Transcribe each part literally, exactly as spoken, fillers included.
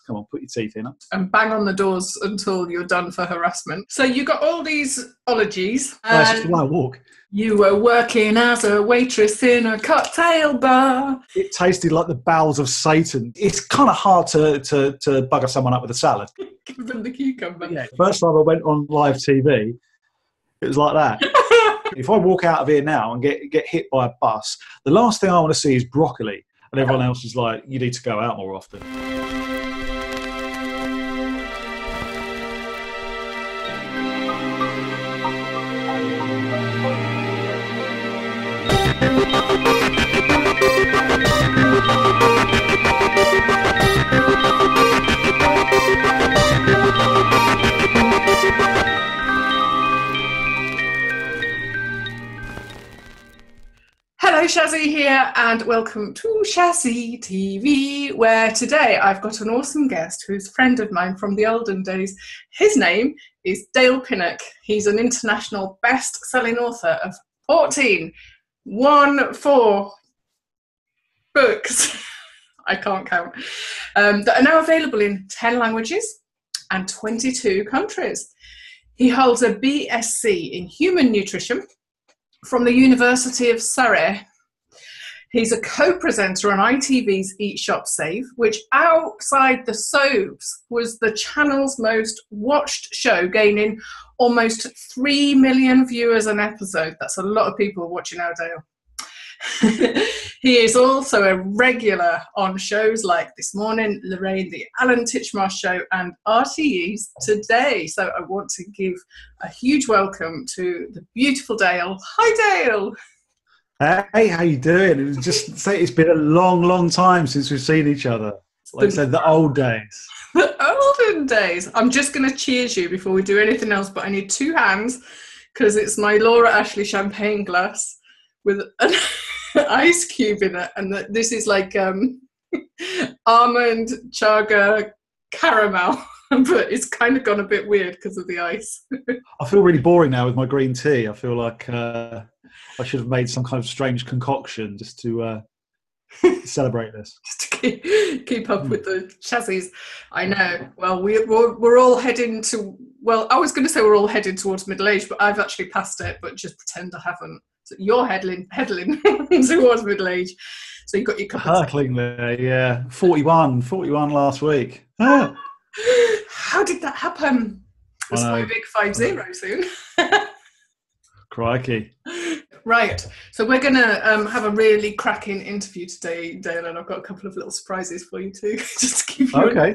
Come on, put your teeth in. And bang on the doors until you're done for harassment. So you got all these ologies. Oh, it's just the way I walk. You were working as a waitress in a cocktail bar. It tasted like the bowels of Satan. It's kind of hard to, to, to bugger someone up with a salad. Give them the cucumber. Yeah, first time I went on live T V, it was like that. If I walk out of here now and get, get hit by a bus, the last thing I want to see is broccoli. And everyone else is like, you need to go out more often. Hello, Shazzie here, and welcome to Shazzie T V, where today I've got an awesome guest who's a friend of mine from the olden days. His name is Dale Pinnock. He's an international best-selling author of fourteen, one, four books, I can't count, um, that are now available in ten languages and twenty-two countries. He holds a B S c in human nutrition from the University of Surrey. He's a co-presenter on I T V's Eat, Shop, Save, which outside the soaps was the channel's most watched show, gaining almost three million viewers an episode. That's a lot of people watching our Dale. He is also a regular on shows like This Morning, Lorraine, the Alan Titchmarsh Show, and R T E's Today. So I want to give a huge welcome to the beautiful Dale. Hi, Dale. Hey, how you doing? It was just say it's been a long, long time since we've seen each other. Like I said, the old days. The olden days. I'm just going to cheers you before we do anything else, but I need two hands because it's my Laura Ashley champagne glass with an ice cube in it, and this is like um, almond chaga caramel, but it's kind of gone a bit weird because of the ice. I feel really boring now with my green tea. I feel like uh, I should have made some kind of strange concoction just to uh, celebrate this. Just to keep, keep up with the Shazzies. I know. Well, we, we're, we're all heading to, well, I was going to say we're all heading towards middle age, but I've actually passed it, but just pretend I haven't. So you're headling, headling towards middle age. So you've got your cup of hurtling there, yeah. forty-one, forty-one last week. Ah. How did that happen? It's my big five zero soon. Crikey. Right. So we're going to um, have a really cracking interview today, Dale, and I've got a couple of little surprises for you too, just to keep you okay.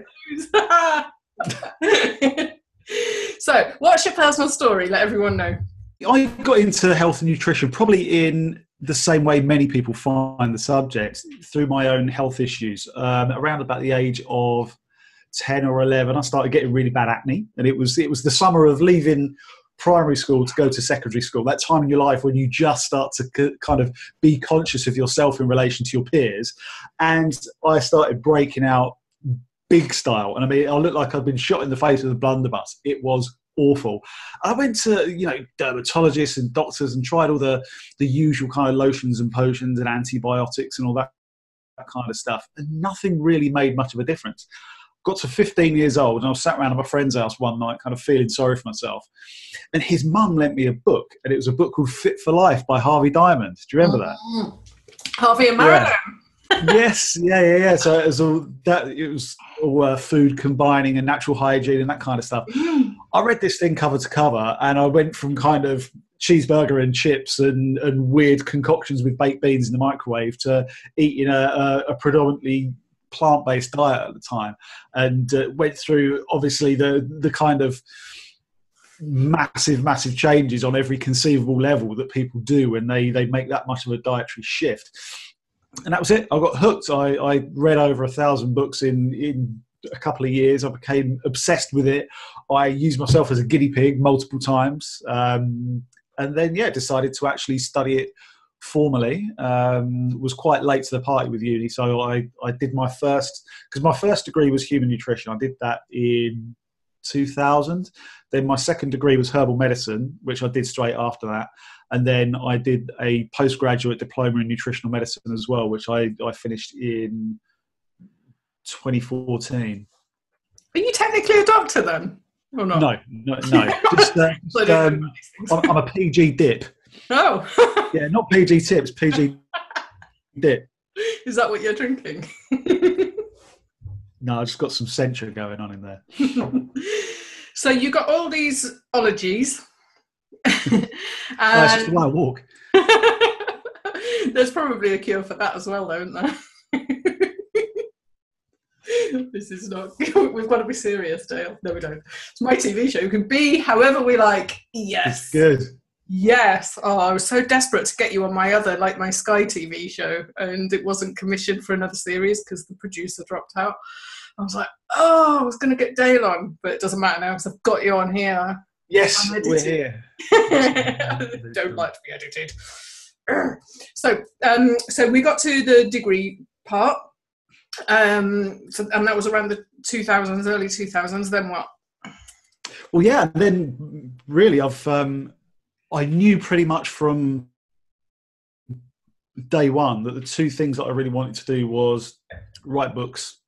So what's your personal story? Let everyone know. I got into health and nutrition probably in the same way many people find the subject, through my own health issues. Um, around about the age of ten or eleven, I started getting really bad acne, and it was it was the summer of leaving primary school to go to secondary school, that time in your life when you just start to c- kind of be conscious of yourself in relation to your peers. And I started breaking out big style. And I mean, I looked like I'd been shot in the face with a blunderbuss. It was awful. I went to, you know, dermatologists and doctors and tried all the, the usual kind of lotions and potions and antibiotics and all that, that kind of stuff. And nothing really made much of a difference. Got to fifteen years old and I was sat around at my friend's house one night kind of feeling sorry for myself. And his mum lent me a book, and it was a book called Fit for Life by Harvey Diamond. Do you remember that? Mm-hmm. Harvey and Marilyn. Yeah. Yes, yeah, yeah, yeah. So it was all that. It was all uh, food combining and natural hygiene and that kind of stuff. Mm. I read this thing cover to cover, and I went from kind of cheeseburger and chips and, and weird concoctions with baked beans in the microwave to eating a, a, a predominantly plant-based diet at the time, and uh, went through obviously the the kind of massive, massive changes on every conceivable level that people do when they they make that much of a dietary shift. And that was it. I got hooked. I, I read over a thousand books in, in a couple of years. I became obsessed with it. I used myself as a guinea pig multiple times. Um, and then, yeah, decided to actually study it formally. Um, was quite late to the party with uni. So I, I did my first, because my first degree was human nutrition. I did that in two thousand. Then my second degree was herbal medicine, which I did straight after that. And then I did a postgraduate diploma in nutritional medicine as well, which I, I finished in twenty fourteen. Are you technically a doctor then? Or not? No, no, no. Just, uh, just, um, I'm, I'm a P G dip. Oh. Yeah, not P G tips, P G dip. Is that what you're drinking? No, I just got some Sentra going on in there. So you got all these ologies. And that's just the way I walk. There's probably a cure for that as well, though, isn't there? This is not... We've got to be serious, Dale. No, we don't. It's my T V show. We can be however we like. Yes. It's good. Yes. Oh, I was so desperate to get you on my other, like my Sky T V show, and it wasn't commissioned for another series because the producer dropped out. I was like, oh, I was going to get Dale on, but it doesn't matter now because I've got you on here. Yes, we're here. Don't like to be edited. So, um, so we got to the degree part, um, so, and that was around the two thousands, early two thousands. Then what? Well, yeah. Then really, I've um, I knew pretty much from day one that the two things that I really wanted to do was write books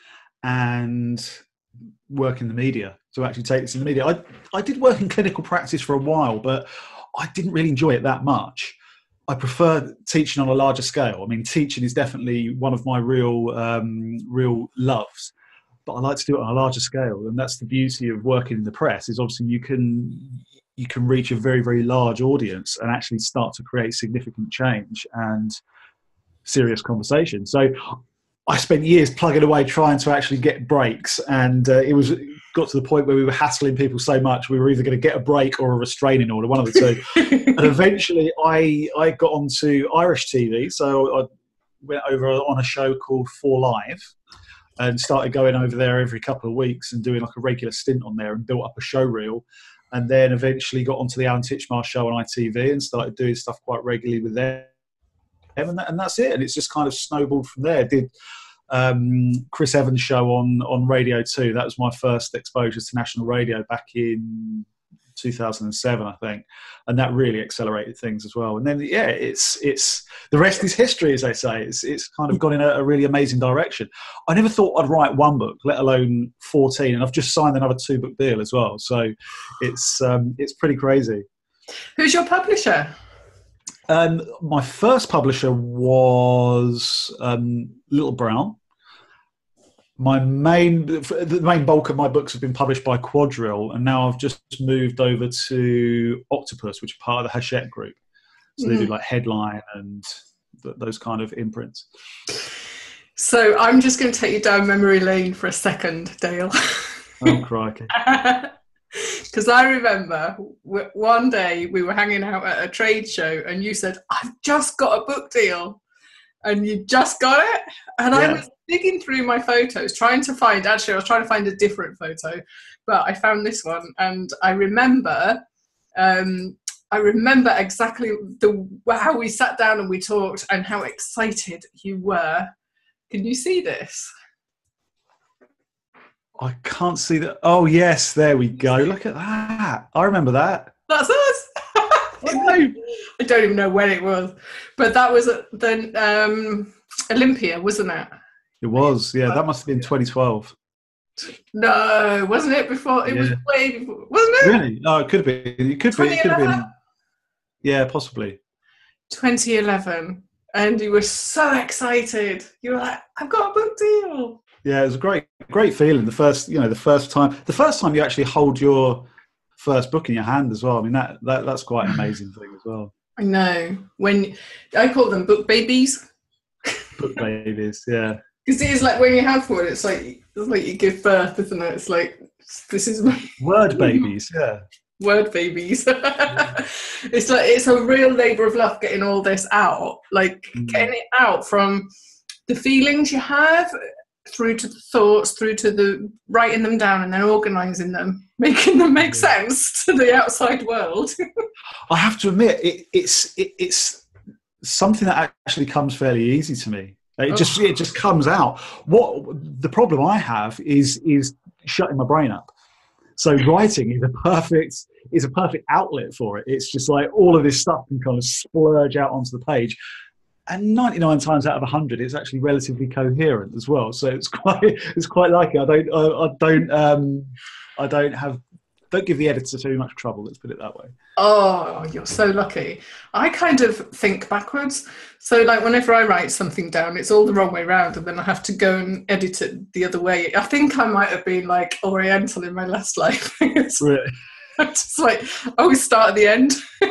and work in the media, to actually take this in the media. I, I did work in clinical practice for a while, but I didn't really enjoy it that much. I prefer teaching on a larger scale. I mean, teaching is definitely one of my real, um, real loves, but I like to do it on a larger scale. And that's the beauty of working in the press, is obviously you can, you can reach a very, very large audience and actually start to create significant change and serious conversation. So I spent years plugging away trying to actually get breaks, and uh, it was it got to the point where we were hassling people so much we were either going to get a break or a restraining order, one of the two. And eventually I I got onto Irish T V, so I went over on a show called Four Live and started going over there every couple of weeks and doing like a regular stint on there and built up a show reel, and then eventually got onto the Alan Titchmarsh show on I T V and started doing stuff quite regularly with them. And, that, and that's it. And it's just kind of snowballed from there. Did um, Chris Evans' show on, on Radio two. That was my first exposure to national radio back in two thousand seven, I think. And that really accelerated things as well. And then, yeah, it's it's the rest is history, as they say. It's it's kind of gone in a, a really amazing direction. I never thought I'd write one book, let alone fourteen. And I've just signed another two-book deal as well. So it's um, it's pretty crazy. Who's your publisher? Um, my first publisher was um, Little Brown. My main, the main bulk of my books have been published by Quadrille, and now I've just moved over to Octopus, which are part of the Hachette Group. So mm-hmm. they do like Headline and th- those kind of imprints. So I'm just going to take you down memory lane for a second, Dale. Oh, crikey. Because I remember w- one day we were hanging out at a trade show and you said, I've just got a book deal. And you just got it. And yeah. I was digging through my photos, trying to find, actually I was trying to find a different photo, but I found this one. And I remember, um, I remember exactly the how we sat down and we talked and how excited you were. Can you see this? I can't see that. Oh, yes, there we go. Look at that. I remember that. That's us. I, I don't even know when it was, but that was the um, Olympia, wasn't it? It was, yeah. That must have been twenty twelve. No, wasn't it before? It yeah. was way before, wasn't it? Really? No, it could have been. It could be. It could have been. Yeah, possibly. twenty eleven, and you were so excited. You were like, "I've got a book deal." Yeah, it was a great, great feeling. The first, you know, the first time, the first time you actually hold your first book in your hand as well. I mean, that, that that's quite an amazing thing as well. I know. When I call them book babies. Book babies, yeah. Because it is like when you have one, it's like it's like you give birth, isn't it? It's like this is my word babies, yeah. Word babies. It's like it's a real labour of love getting all this out, like mm. getting it out from the feelings you have through to the thoughts, through to the writing them down and then organising them, making them make yeah. sense to the outside world. I have to admit, it, it's it, it's something that actually comes fairly easy to me. It oh. just it just comes out. What the problem I have is is shutting my brain up. So writing is a perfect is a perfect outlet for it. It's just like all of this stuff can kind of splurge out onto the page. and ninety-nine times out of one hundred, it's actually relatively coherent as well. So it's quite it's quite lucky. I don't I, I don't um, I don't have don't give the editor too much trouble. Let's put it that way. Oh, you're so lucky. I kind of think backwards. So like whenever I write something down, it's all the wrong way around, and then I have to go and edit it the other way. I think I might have been like Oriental in my last life. Really? I'm just like, I always start at the end.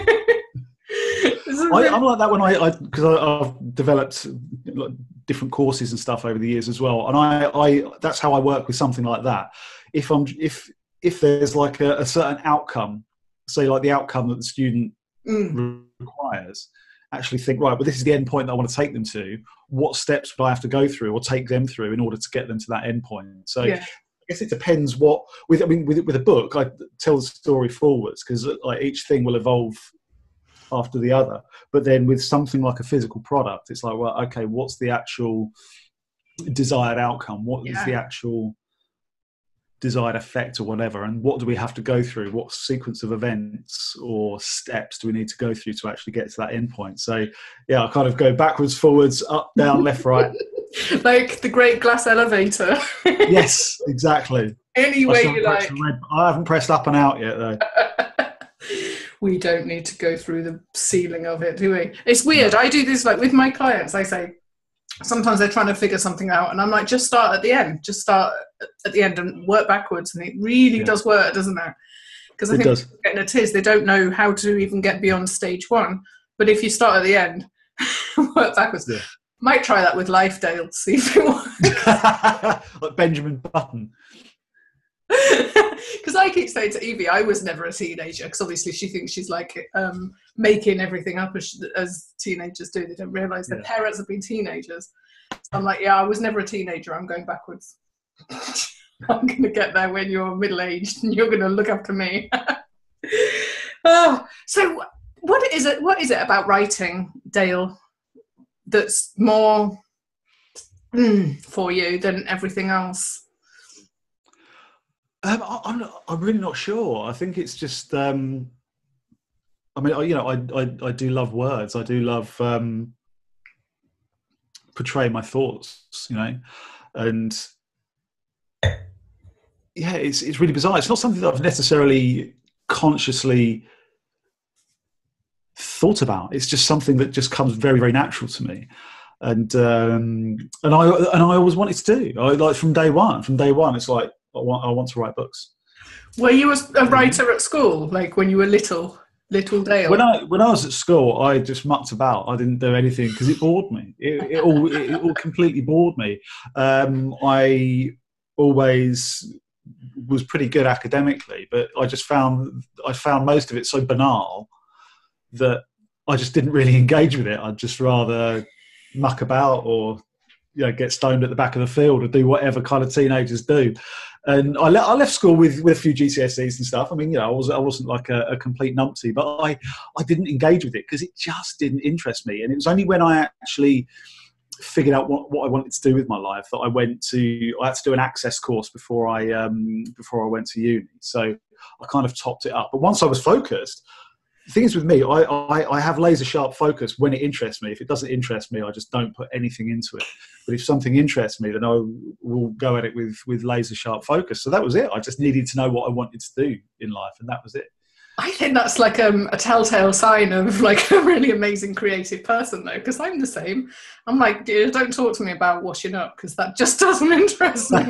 I, I'm like that when I, because I, I, I've developed like, different courses and stuff over the years as well, and I, I that's how I work with something like that. If I'm if if there's like a, a certain outcome, say like the outcome that the student mm. requires, actually think, right, but this is the end point that I want to take them to. What steps would I have to go through or take them through in order to get them to that end point? So yeah. I guess it depends what with I mean with with a book I tell the story forwards because like each thing will evolve after the other, but then with something like a physical product, it's like, well, okay, what's the actual desired outcome? What yeah. is the actual desired effect or whatever, and what do we have to go through? What sequence of events or steps do we need to go through to actually get to that end point? So yeah, I kind of go backwards, forwards, up, down, left, right. Like the great glass elevator. Yes, exactly. Any way you like. Red, I haven't pressed up and out yet though. We don't need to go through the ceiling of it, do we? It's weird. No. I do this like with my clients. I say, sometimes they're trying to figure something out and I'm like, just start at the end. Just start at the end and work backwards. And it really yeah. does work, doesn't it? Because I it think does. Getting a tiz, they don't know how to even get beyond stage one. But if you start at the end, work backwards. Yeah. Might try that with life, Dale, see if it works. Like Benjamin Button. Because I keep saying to Evie, I was never a teenager, because obviously she thinks she's like um, making everything up as, as teenagers do. They don't realise their yeah. parents have been teenagers. So I'm like, yeah, I was never a teenager. I'm going backwards. I'm going to get there when you're middle-aged and you're going to look after me. Oh, so what is it? What is it about writing, Dale, that's more mm, for you than everything else? Um, I, I'm not, I'm really not sure. I think it's just. Um, I mean, I, you know, I, I I do love words. I do love um, portraying my thoughts. You know, and yeah, it's it's really bizarre. It's not something that I've necessarily consciously thought about. It's just something that just comes very very natural to me. And um, and I and I always wanted to do. I like from day one. From day one, it's like. I want, I want to write books. Were you a writer at school, like when you were little, little Dale? When I when I was at school, I just mucked about. I didn't do anything because it bored me. It, it all it, it all completely bored me. Um, I always was pretty good academically, but I just found I found most of it so banal that I just didn't really engage with it. I'd just rather muck about or you know, get stoned at the back of the field or do whatever kind of teenagers do. And I, le- I left school with, with a few G C S Es and stuff. I mean, you know, I, was, I wasn't like a, a complete numpty, but I, I didn't engage with it because it just didn't interest me. And it was only when I actually figured out what, what I wanted to do with my life that I went to, I had to do an access course before I, um, before I went to uni. So I kind of topped it up. But once I was focused, the thing is with me, I, I, I have laser sharp focus when it interests me. If it doesn't interest me, I just don't put anything into it. But if something interests me, then I will go at it with, with laser sharp focus. So that was it. I just needed to know what I wanted to do in life, and that was it. I think that's like um, a telltale sign of like a really amazing creative person, though, because I'm the same. I'm like, don't talk to me about washing up because that just doesn't interest me.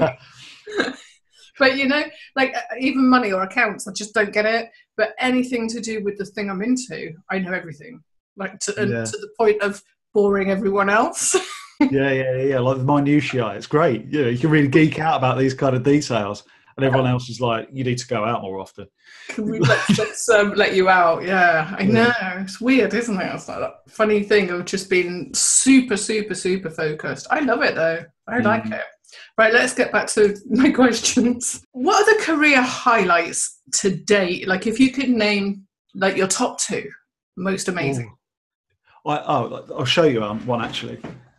But, you know, like even money or accounts, I just don't get it. But anything to do with the thing I'm into, I know everything. Like to, yeah. to the point of boring everyone else. yeah, yeah, yeah. Like the minutiae. It's great. You know, you can really geek out about these kind of details. And everyone else is like, you need to go out more often. Can we let's, let's um, let you out? Yeah, I know. Yeah. It's weird, isn't it? It's like that funny thing of just being super, super, super focused. I love it, though. I mm. like it. Right, let's get back to my questions. What are the career highlights to date? Like, if you could name, like, your top two most amazing. Oh, I, oh I'll show you um, one, actually.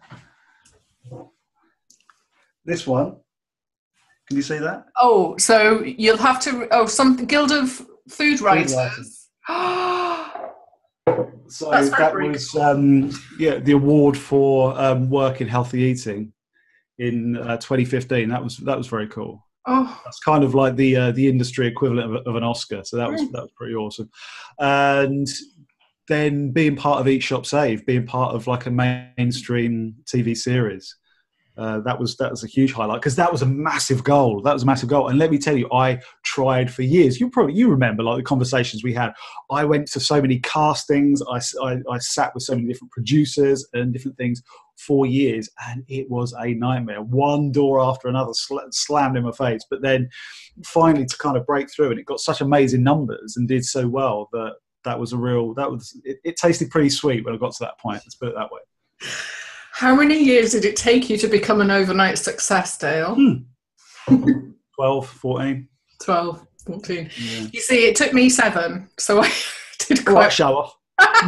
This one. Can you see that? Oh, so you'll have to... Oh, some Guild of Food Writers. Food writers. So That's very that Greek. was um, yeah the award for um, work in healthy eating in uh, twenty fifteen. That was that was very cool. Oh, That's kind of like the uh, the industry equivalent of, of an Oscar. So that was mm. that was pretty awesome. And then being part of Eat Shop Save, being part of like a mainstream T V series. Uh, that was that was a huge highlight because that was a massive goal. That was a massive goal, and let me tell you, I tried for years. You probably you remember like the conversations we had. I went to so many castings. I, I, I sat with so many different producers and different things for years, and it was a nightmare. One door after another sl- slammed in my face. But then finally to kind of break through, and it got such amazing numbers and did so well that that was a real. That was it, it tasted pretty sweet when I got to that point. Let's put it that way. How many years did it take you to become an overnight success, Dale? Hmm. twelve, fourteen. twelve, fourteen. Yeah. You see, it took me seven, so I did Quite quite... show off.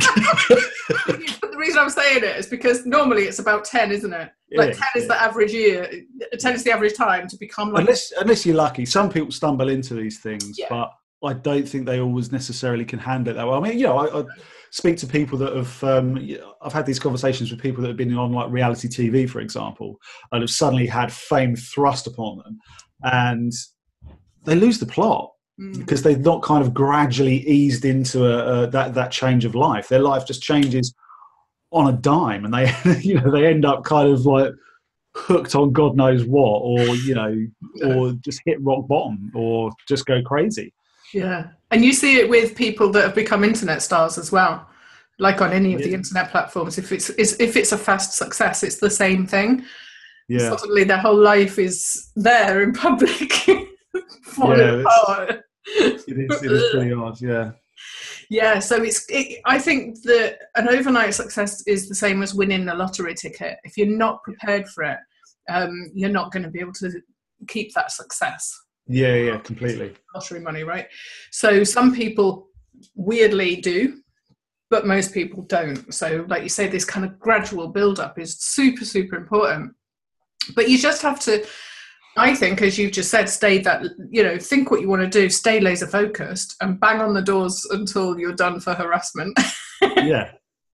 But the reason I'm saying it is because normally it's about ten, isn't it? Like Yeah, ten is yeah. the average year. ten is the average time to become like... Unless, unless you're lucky. Some people stumble into these things, Yeah. but I don't think they always necessarily can handle it that well. I mean, you know, I, I speak to people that have, um, I've had these conversations with people that have been on like reality T V, for example, and have suddenly had fame thrust upon them, and they lose the plot Mm. because they've not kind of gradually eased into a, a, that that change of life. Their life just changes on a dime, and they, you know, they end up kind of like hooked on God knows what, or you know, or just hit rock bottom, or just go crazy. Yeah, and you see it with people that have become internet stars as well. Like on any of the Yeah. internet platforms, if it's is if it's a fast success, it's the same thing. Yeah, Suddenly, their whole life is there in public, falling Yeah, it's- apart. it is. It is pretty odd. Yeah, Yeah, so it's. It, I think that an overnight success is the same as winning a lottery ticket. If you're not prepared for it, um, you're not going to be able to keep that success. yeah, yeah, completely. Lottery money, right? So some people weirdly do, but most people don't. So, like you say, this kind of gradual build-up is super, super important. But you just have to, I think, as you've just said, stay that, you know, think what you want to do, stay laser focused, and bang on the doors until you're done for harassment. Yeah,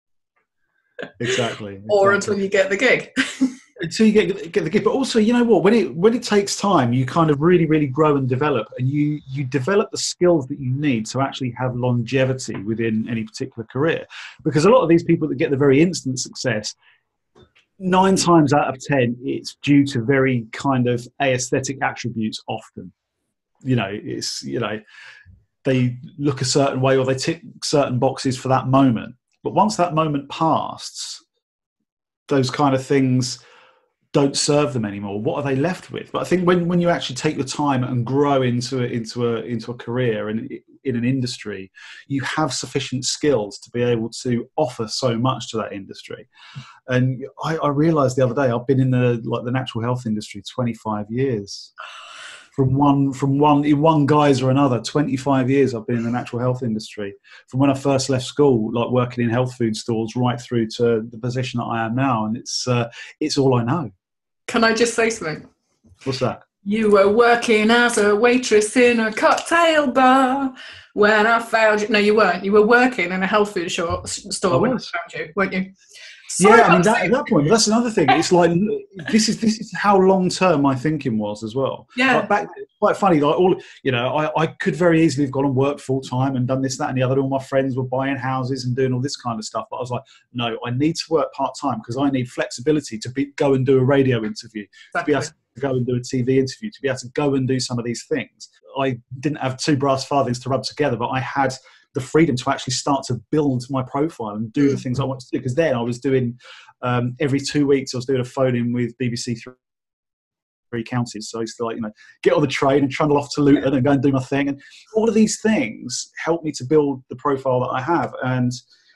exactly. Or exactly. until you get the gig. Until you get get the gift, but also, you know what? When it when it takes time, you kind of really, really grow and develop, and you you develop the skills that you need to actually have longevity within any particular career. Because a lot of these people that get the very instant success, nine times out of ten, it's due to very kind of aesthetic attributes. Often, you know, it's you know, they look a certain way or they tick certain boxes for that moment. But once that moment passes, those kind of things don't serve them anymore. What are they left with? But I think when, when you actually take the time and grow into a, into a into a career and in an industry, you have sufficient skills to be able to offer so much to that industry. And I, I realised the other day I've been in the like the natural health industry twenty-five years. From one from one in one guise or another, twenty-five years I've been in the natural health industry. From when I first left school, like working in health food stores, right through to the position that I am now, and it's uh, it's all I know. Can I just say something? What's that? You were working as a waitress in a cocktail bar when I found you. No, you weren't. You were working in a health food shop, store I when I was. found you, weren't you? Sorry, Yeah, I mean I'm that, saying- at that point, but that's another thing. It's like this is this is how long term my thinking was as well. Yeah. Like back, quite funny. Like all you know, I, I could very easily have gone and worked full time and done this, that, and the other. All my friends were buying houses and doing all this kind of stuff. But I was like, no, I need to work part time because I need flexibility to be, go and do a radio interview, to be able to go and do a T V interview, to be able to go and do some of these things. I didn't have two brass farthings to rub together, but I had the freedom to actually start to build my profile and do the things I wanted to do. Because then I was doing um, every two weeks, I was doing a phone in with B B C Three, three counties. So I used to like, you know, get on the train and trundle off to Luton and go and do my thing. And all of these things helped me to build the profile that I have. And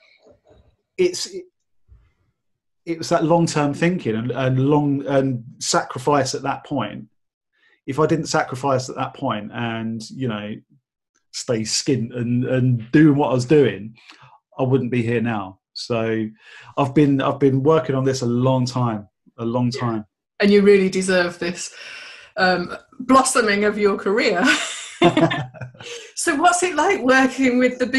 it's, it, it was that long-term thinking and, and long and sacrifice at that point. If I didn't sacrifice at that point and, you know, stay skint and, and doing what I was doing, I wouldn't be here now. So I've been I've been working on this a long time, a long time. And you really deserve this um, blossoming of your career. So what's it like working with the big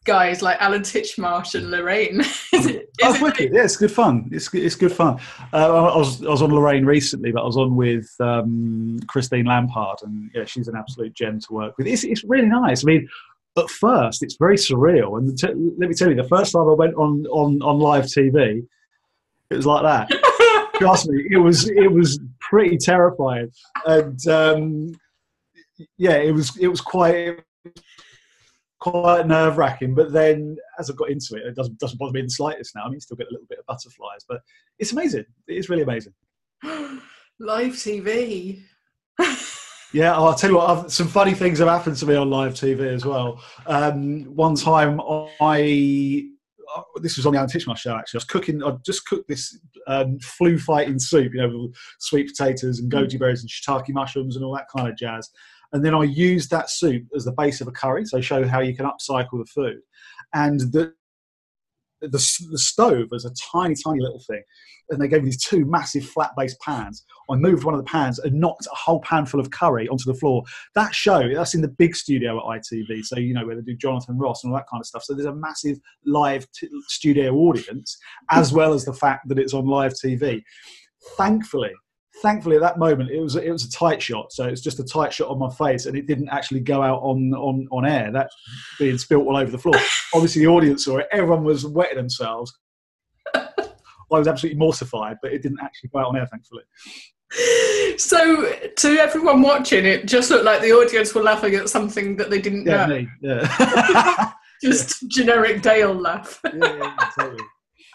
guys like Alan Titchmarsh and Lorraine. Is it, is oh, it wicked. Yeah, it's good fun. It's it's good fun. Uh, I was I was on Lorraine recently, but I was on with um, Christine Lampard, and yeah, she's an absolute gem to work with. It's it's really nice. I mean, at first it's very surreal, and t- let me tell you, the first time I went on on on live T V, it was like that. Trust me, it was it was pretty terrifying, and um, yeah, it was it was quite. quite nerve-wracking, but then as I got into it, it doesn't doesn't bother me in the slightest now. I mean, you still get a little bit of butterflies, but it's amazing. It is really amazing. Live T V. Yeah, I'll tell you what, I've, some funny things have happened to me on live T V as well. Um, one time I, this was on the Alan Titchmarsh show actually, I was cooking, I just cooked this um, flu fighting soup, you know, with sweet potatoes and goji berries and shiitake mushrooms and all that kind of jazz. And then I used that soup as the base of a curry, so show how you can upcycle the food. And the, the the stove was a tiny, tiny little thing. And they gave me these two massive flat-based pans. I moved one of the pans and knocked a whole pan full of curry onto the floor. That show, that's in the big studio at I T V, so, you know, where they do Jonathan Ross and all that kind of stuff. So there's a massive live t- studio audience, as well as the fact that it's on live T V. Thankfully, Thankfully, at that moment, it was it was a tight shot, so it's just a tight shot on my face, and it didn't actually go out on, on, on air. That being spilt all over the floor. Obviously, the audience saw it. Everyone was wetting themselves. I was absolutely mortified, but it didn't actually go out on air, thankfully. So, to everyone watching, it just looked like the audience were laughing at something that they didn't yeah, know. Me, yeah, Just generic Dale laugh. yeah, yeah, totally.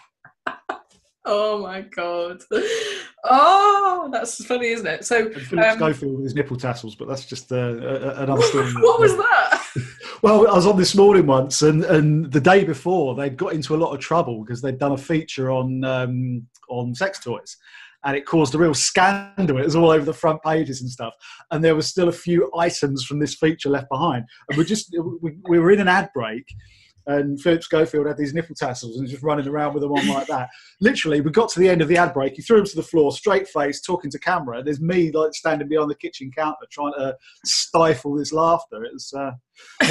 Oh my god! Oh, that's funny, isn't it? So, and Philip um, Schofield with his nipple tassels, but that's just uh, a, another story. What was that? Well, I was on This Morning once, and, and the day before they'd got into a lot of trouble because they'd done a feature on um, on sex toys, and it caused a real scandal. It was all over the front pages and stuff, and there was still a few items from this feature left behind. And we just we, we were in an ad break. And Philip Schofield had these nipple tassels and was just running around with them on like that. Literally, we got to the end of the ad break. He threw them to the floor, straight face, talking to camera. There's me like standing behind the kitchen counter trying to stifle this laughter. It was uh,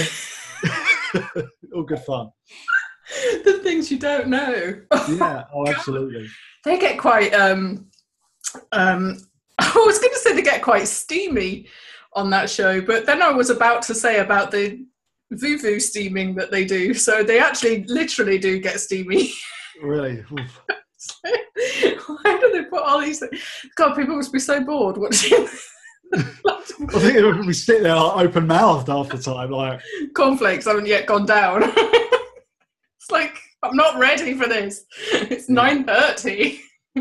all good fun. The things you don't know. Yeah, oh, absolutely. They get quite. Um, um, I was going to say they get quite steamy on that show, but then I was about to say about the Vuvu steaming that they do, so they actually literally do get steamy. Really? Why do they put all these things? God, people must be so bored watching. I think we sit there like open mouthed half the time, like cornflakes haven't yet gone down. It's like I'm not ready for this. It's nine thirty.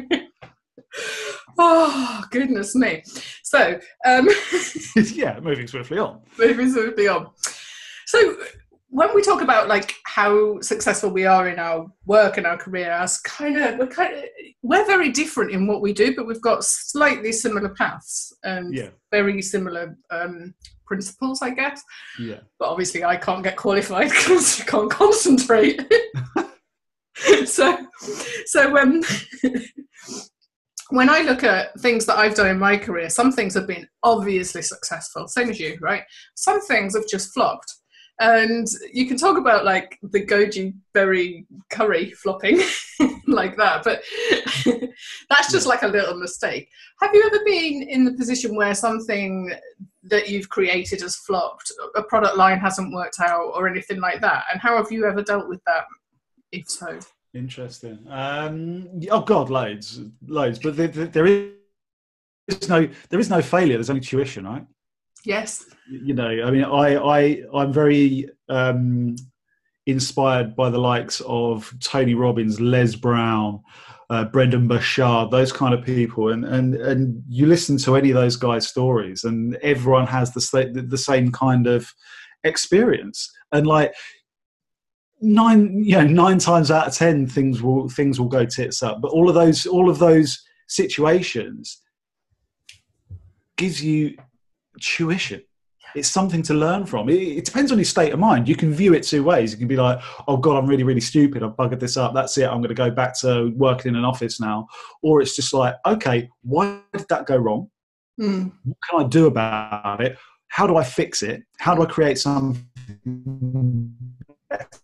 Oh goodness me! So um, yeah, moving swiftly on. Moving swiftly on. So when we talk about like how successful we are in our work and our career, as kind of we're kind of we're very different in what we do, but we've got slightly similar paths and yeah. very similar um, principles, I guess. Yeah. But obviously, I can't get qualified because I can't concentrate. so, so um, when I look at things that I've done in my career, some things have been obviously successful, same as you, right? Some things have just flopped. And you can talk about like the goji berry curry flopping like that, but that's just like a little mistake. Have you ever been in the position where something that you've created has flopped, a product line hasn't worked out or anything like that? And how have you ever dealt with that, if so? Interesting. Um, oh God, loads, loads. But there, there is no, there is no failure. There's only tuition, right? Yes. You know, I mean, I, I, I'm very um, inspired by the likes of Tony Robbins, Les Brown, uh, Brendan Burchard, those kind of people, and and and you listen to any of those guys' stories, and everyone has the the same kind of experience, and like nine, you know, nine times out of ten, things will things will go tits up, but all of those all of those situations gives you tuition. It's something to learn from. It, it depends on your state of mind. You can view it two ways. You can be like, oh God, I'm really, really stupid. I've buggered this up. That's it. I'm going to go back to working in an office now. Or it's just like, okay, why did that go wrong? Mm. What can I do about it? How do I fix it? How do I create something better?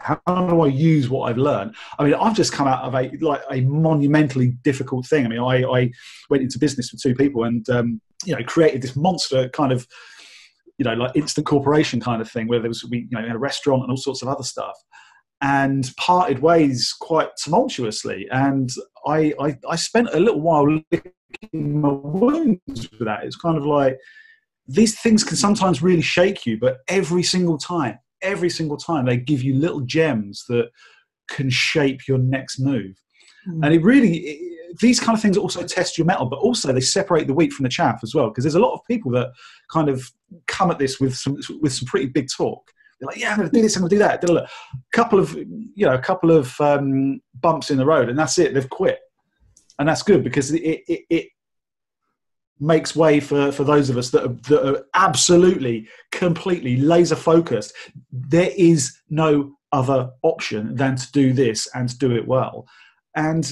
How do I use what I've learned? I mean, I've just come out of a like a monumentally difficult thing. I mean, I, I went into business with two people and um, you know created this monster kind of you know like instant corporation kind of thing where there was we you know had a restaurant and all sorts of other stuff, and parted ways quite tumultuously. And I I, I spent a little while licking my wounds with that. It's kind of like these things can sometimes really shake you, but every single time. Every single time they give you little gems that can shape your next move. Mm. And it really, it, these kind of things also test your mettle, but also they separate the wheat from the chaff as well. Because there's a lot of people that kind of come at this with some, with some pretty big talk. They're like, yeah, I'm going to do this, I'm going to do that. A couple of, you know, a couple of um, bumps in the road and that's it. They've quit. And that's good because it, it, it makes way for, for those of us that are, that are absolutely, completely laser focused. There is no other option than to do this and to do it well. And,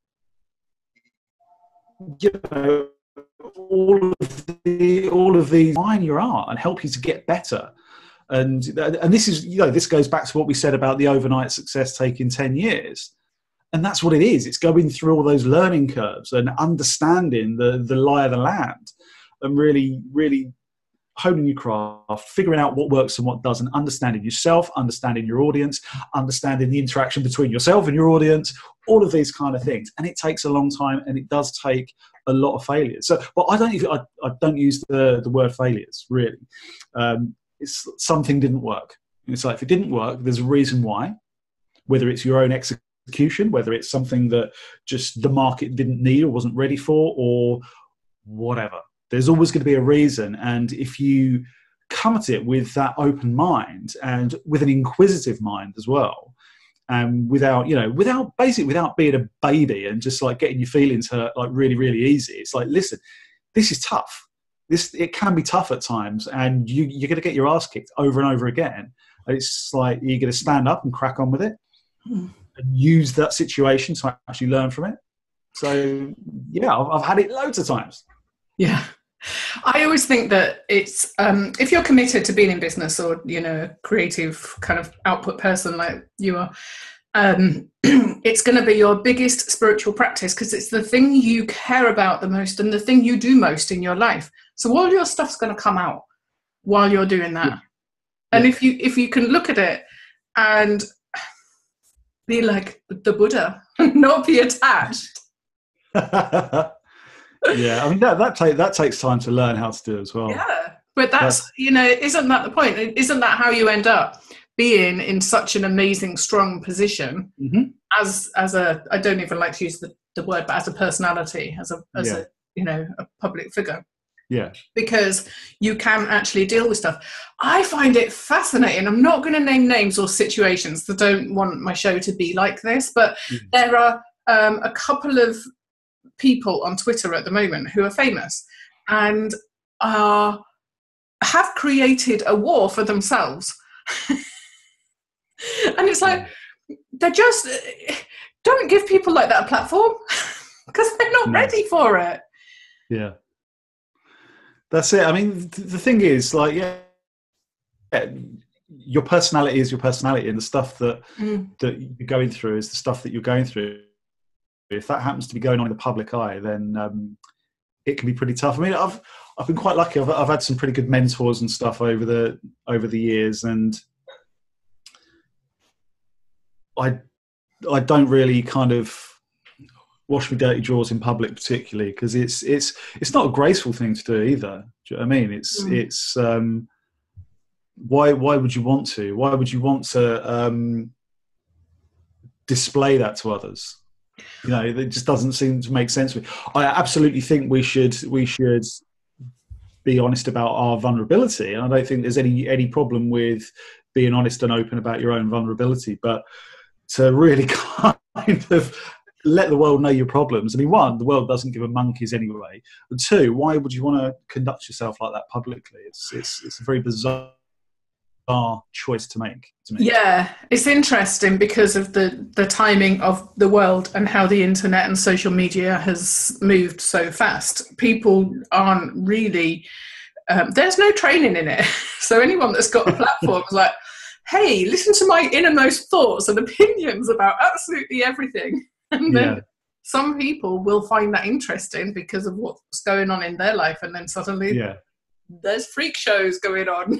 you know, all of the, all of these line your art and help you to get better. And, and this is, you know, this goes back to what we said about the overnight success taking ten years. And that's what it is. It's going through all those learning curves and understanding the, the lie of the land and really, really honing your craft, figuring out what works and what doesn't, understanding yourself, understanding your audience, understanding the interaction between yourself and your audience, all of these kind of things. And it takes a long time and it does take a lot of failures. So, but I don't even, I, I don't use the, the word failures, really. Um, it's something didn't work. It's like, if it didn't work, there's a reason why, whether it's your own execution, execution, whether it's something that just the market didn't need or wasn't ready for or whatever. There's always going to be a reason. And if you come at it with that open mind and with an inquisitive mind as well, and without, you know, without basically without being a baby and just like getting your feelings hurt like really, really easy. It's like, listen, this is tough. This, it can be tough at times and you, you're going to get your ass kicked over and over again. And it's like, you're going to stand up and crack on with it. Hmm. And use that situation to actually learn from it. So, yeah, I've, I've had it loads of times. Yeah. I always think that it's, um, if you're committed to being in business or, you know, a creative kind of output person like you are, um, it's going to be your biggest spiritual practice because it's the thing you care about the most and the thing you do most in your life. So all your stuff's going to come out while you're doing that. Yeah. And yeah. if you if you can look at it and be like the Buddha, not be attached. Yeah, I mean that that, take, that takes time to learn how to do as well. Yeah, but that's, that's you know, isn't that the point? Isn't that how you end up being in such an amazing, strong position mm-hmm. as as a, I don't even like to use the, the word, but as a personality, as a as yeah. a you know a public figure. Yeah. Because you can actually deal with stuff. I find it fascinating. I'm not going to name names or situations that don't want my show to be like this, but mm. there are um, a couple of people on Twitter at the moment who are famous and are have created a war for themselves. And it's like, they're just, don't give people like that a platform because they're not no. ready for it. Yeah. That's it. I mean, the thing is, like, yeah, your personality is your personality, and the stuff that mm. that you're going through is the stuff that you're going through. If that happens to be going on in the public eye, then um, it can be pretty tough. I mean, I've I've been quite lucky. I've I've had some pretty good mentors and stuff over the over the years, and I I don't really kind of wash my dirty drawers in public particularly because it's it's it's not a graceful thing to do either. Do you know what I mean? It's mm. it's um, why why would you want to? Why would you want to um, display that to others? You know, it just doesn't seem to make sense to me. I absolutely think we should we should be honest about our vulnerability, and I don't think there's any any problem with being honest and open about your own vulnerability. But to really kind of let the world know your problems. I mean, one, the world doesn't give a monkeys anyway. And two, why would you want to conduct yourself like that publicly? It's it's it's a very bizarre choice to make, to make. Yeah, it's interesting because of the the timing of the world and how the internet and social media has moved so fast. People aren't really um, there's no training in it. So anyone that's got a platform is like, hey, listen to my innermost thoughts and opinions about absolutely everything. And then Yeah. some people will find that interesting because of what's going on in their life, and then suddenly Yeah. there's freak shows going on.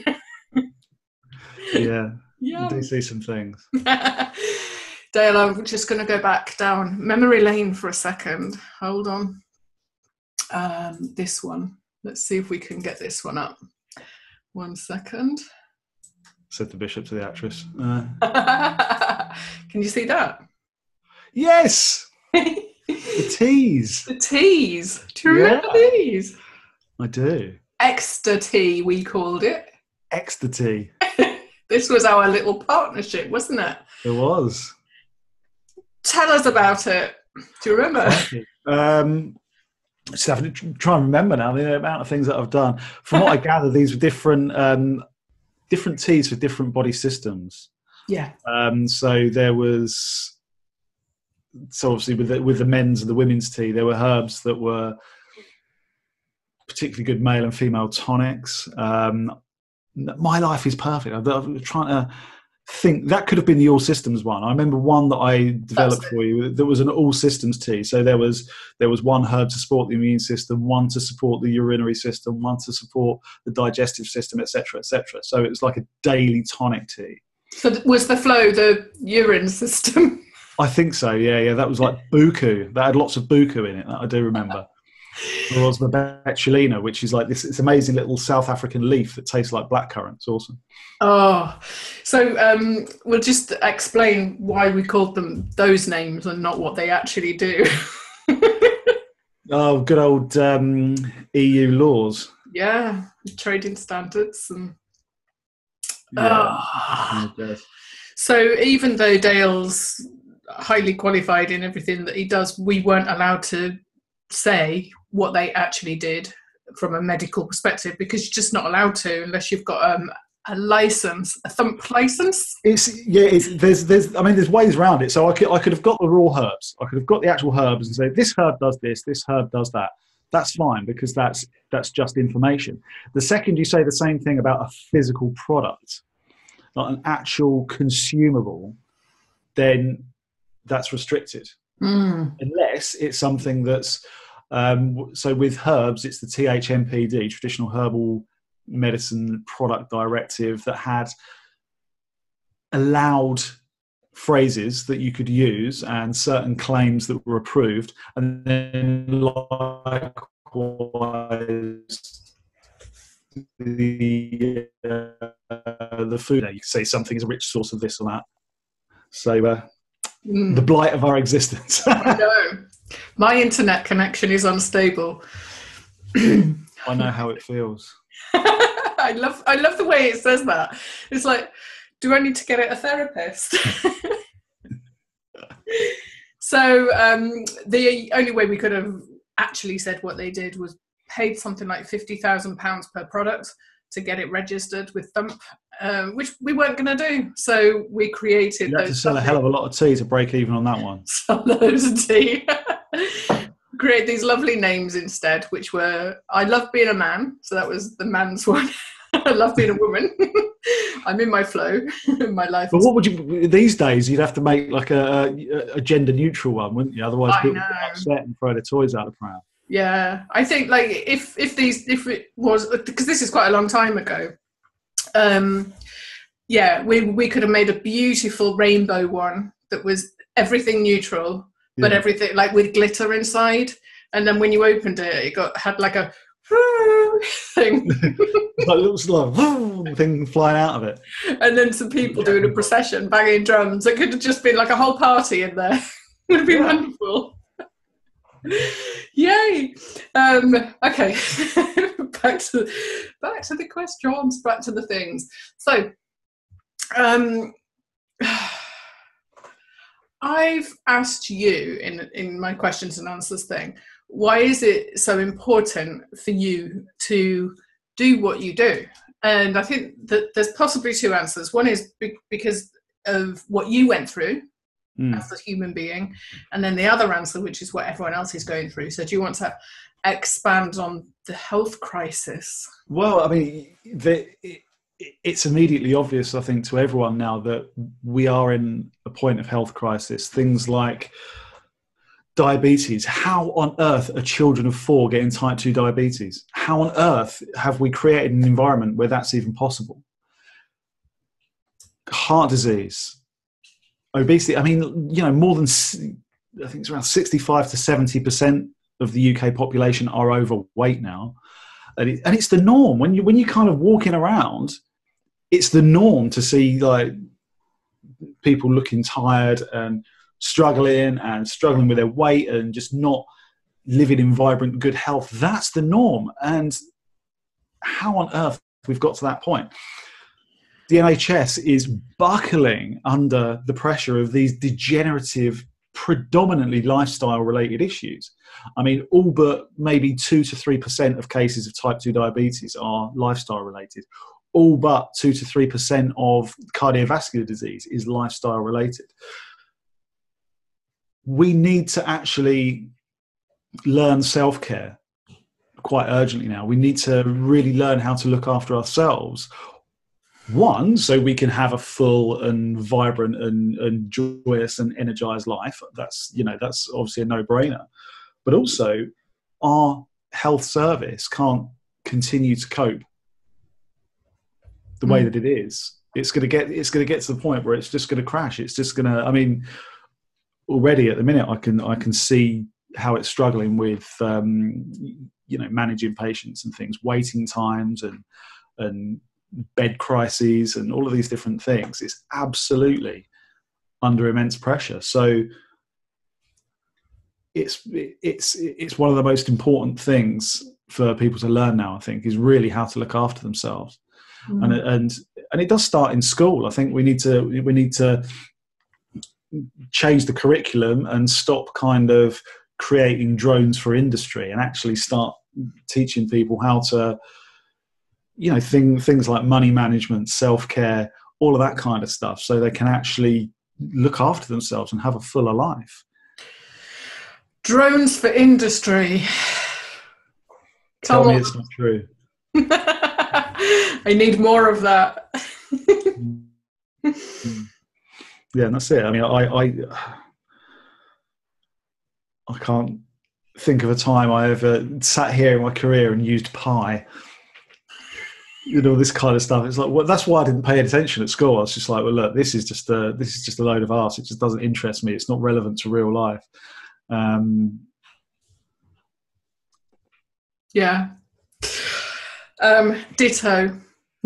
Yeah. Yeah. You do see some things. Dale, I'm just going to go back down memory lane for a second. Hold on. Um, this one. Let's see if we can get this one up. One second. Said the bishop to the actress. Uh, Can you see that? yes! The teas. The teas. Do you Yeah. remember these? I do. Extra tea, we called it. Extra tea. This was our little partnership, wasn't it? It was. Tell us about it. Do you remember? Um, just having to try and remember now the amount of things that I've done. From what I gather, these were different um, different teas for different body systems. Yeah. Um, so there was, so obviously with the, with the men's and the women's tea, there were herbs that were particularly good male and female tonics. Um, my life is perfect. I'm, I'm trying to think that could have been the all systems one. I remember one that I developed for you. There was an all systems tea. So there was there was one herb to support the immune system, one to support the urinary system, one to support the digestive system, et cetera, et cetera. So it was like a daily tonic tea. So was the flow the urine system? I think so. Yeah, yeah. That was like buku. That had lots of buku in it. That I do remember. There was the betulina, which is like this. It's amazing little South African leaf that tastes like blackcurrant. It's awesome. Oh, so um, we'll just explain why we called them those names and not what they actually do. Oh, good old um, E U laws. Yeah, trading standards and. Yeah. Oh. So even though Dale's highly qualified in everything that he does, we weren't allowed to say what they actually did from a medical perspective, because you're just not allowed to unless you've got um, a license, a thump license. It's yeah. It's, there's there's. I mean, there's ways around it. So I could I could have got the raw herbs. I could have got the actual herbs and say this herb does this, this herb does that. That's fine because that's that's just information. The second you say the same thing about a physical product, like an actual consumable, then that's restricted. Mm. Unless it's something that's um, so with herbs, it's the T H M P D, Traditional Herbal Medicine Product Directive, that had allowed phrases that you could use and certain claims that were approved, and then likewise the uh, the food. You could say something is a rich source of this or that. So. Uh, Mm. The blight of our existence. I know. My internet connection is unstable. I know how it feels. I love I love the way it says that. It's like, do I need to get it a therapist? So um, the only way we could have actually said what they did was paid something like fifty thousand pounds per product to get it registered with Thump, uh, which we weren't going to do. So we created You had those. to sell a hell of a lot of tea to break even on that one. Sell loads of tea. Create these lovely names instead, which were, I love being a man. So that was the man's one. I love being a woman. I'm in my flow in my life. But what would you, these days, you'd have to make like a, a gender neutral one, wouldn't you? Otherwise I people know. would get upset and throw their toys out of the pram. Yeah, I think like if if these if it was, because this is quite a long time ago, um, yeah, we we could have made a beautiful rainbow one that was everything neutral, but Yeah. everything like with glitter inside, and then when you opened it, it got had like a thing, It's like a little sort of thing flying out of it. and then some people doing a procession, banging drums. It could have just been like a whole party in there. It would have been Yeah. wonderful. Yay! Um, okay, back to back to the questions, back to the things. So, um, I've asked you in in my questions and answers thing, why is it so important for you to do what you do? And I think that there's possibly two answers. One is be- because of what you went through. Mm. As a human being, and then the other answer, which is what everyone else is going through. So do you want to expand on the health crisis? Well, I mean, the, it, it's immediately obvious, I think, to everyone now that we are in a point of health crisis. Things like diabetes. How on earth are children of four getting type two diabetes? How on earth have we created an environment where that's even possible? Heart disease, obesity. I mean, you know, more than, I think it's around sixty-five to seventy percent of the U K population are overweight now. And, it, and it's the norm. When you, when you kind of walking around, it's the norm to see like people looking tired and struggling and struggling with their weight and just not living in vibrant, good health. That's the norm. And how on earth we've got to that point? The N H S is buckling under the pressure of these degenerative, predominantly lifestyle-related issues. I mean, all but maybe two to three percent of cases of type two diabetes are lifestyle-related. All but two to three percent of cardiovascular disease is lifestyle-related. We need to actually learn self-care quite urgently now. We need to really learn how to look after ourselves. One, so we can have a full and vibrant and, and joyous and energized life. That's, you know, that's obviously a no-brainer. But also, our health service can't continue to cope the way that it is. It's going to get, it's going to get to the point where it's just going to crash. It's just going to, I mean, already at the minute, I can, I can see how it's struggling with, um, you know, managing patients and things, waiting times and, and, bed crises and all of these different things. It's absolutely under immense pressure. So it's it's it's one of the most important things for people to learn now, I think, is really how to look after themselves. Mm. And and and it does start in school. I think we need to we need to change the curriculum and stop kind of creating drones for industry and actually start teaching people how to, you know, thing, things like money management, self-care, all of that kind of stuff, so they can actually look after themselves and have a fuller life. Drones for industry. Tell Come me on. It's not true. I need more of that. Yeah, and that's it. I mean, I, I, I can't think of a time I ever sat here in my career and used pie. You know, this kind of stuff. It's like, well, that's why I didn't pay attention at school. I was just like, well, look, this is just a, this is just a load of arse. It just doesn't interest me. It's not relevant to real life. Um, yeah. Um, ditto.